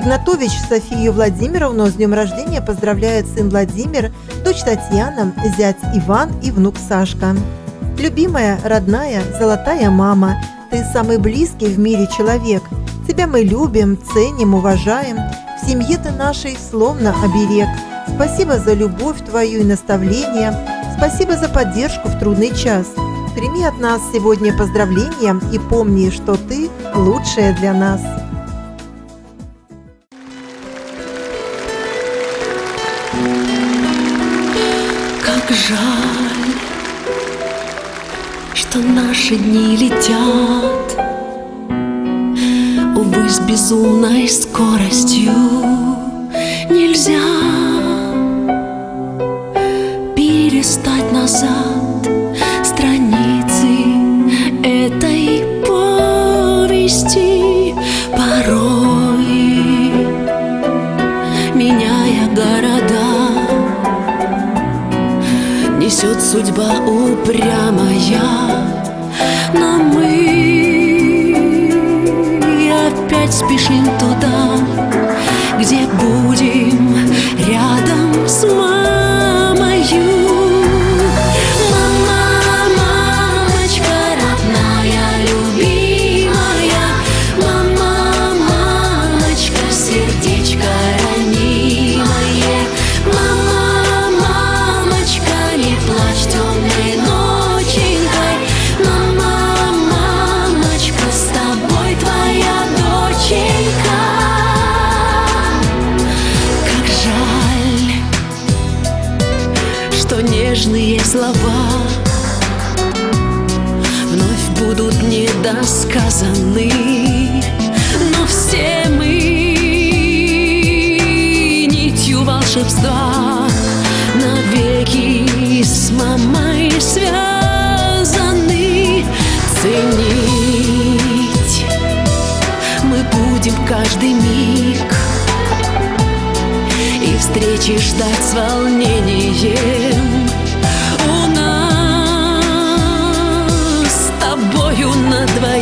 Игнатович Софию Владимировну с днем рождения поздравляет сын Владимир, дочь Татьяна, зять Иван и внук Сашка. Любимая, родная, золотая мама, ты самый близкий в мире человек. Тебя мы любим, ценим, уважаем. В семье ты нашей словно оберег. Спасибо за любовь твою и наставление. Спасибо за поддержку в трудный час. Прими от нас сегодня поздравления и помни, что ты лучшая для нас. Как жаль, что наши дни летят, увы, с безумной скоростью. Нельзя перелистать назад страницы этой повести. Порой, меняя города, несет судьба упрямая, но мы опять спешим туда, где будем рядом с мамою. Мама, мамочка родная, любимая, мама, мамочка, сердечко ранимое, мама, мамочка, не плачь темной ноченькой, мама, мамочка, с тобой твоя доченька. Как жаль, что нежные слова вновь будут недосказаны, но все мы нитью волшебства навеки с мамой связаны. Ценить мы будем каждый миг и встречи ждать с волнением. У нас с тобою на двоих